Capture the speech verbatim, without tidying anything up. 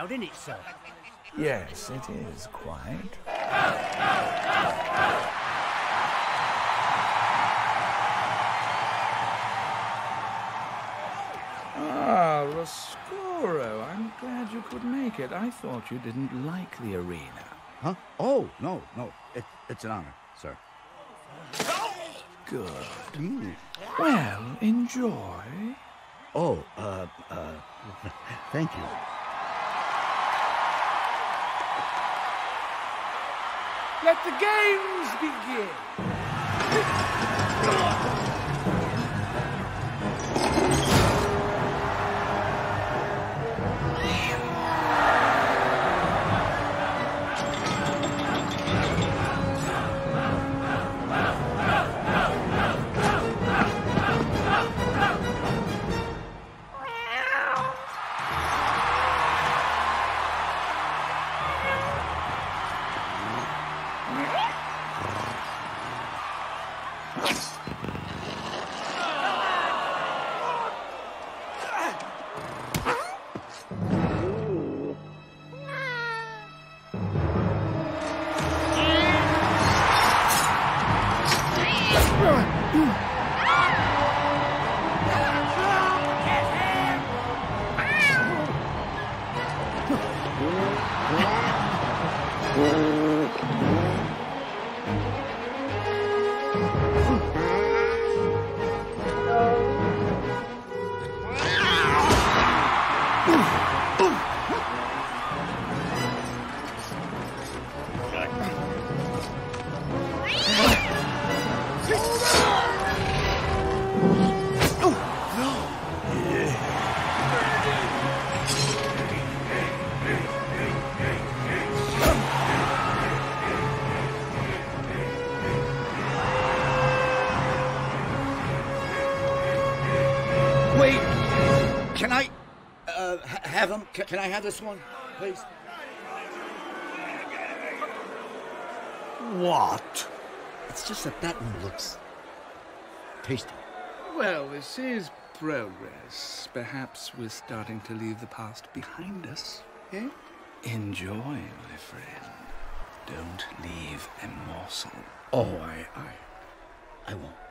crowd, isn't it, sir? Yes, it is quite. Ah, Roscoro, I'm glad you could make it. I thought you didn't like the arena. Huh? Oh, no, no. It, it's an honor, sir. Good. Mm. Well, enjoy. Oh, uh, uh, thank you. Let the games begin. Can I uh, ha have them? Can, can I have this one, please? What? It's just that that one looks tasty. Well, this is progress. Perhaps we're starting to leave the past behind us, eh? Enjoy, my friend. Don't leave a morsel. Oh, I, I, I won't.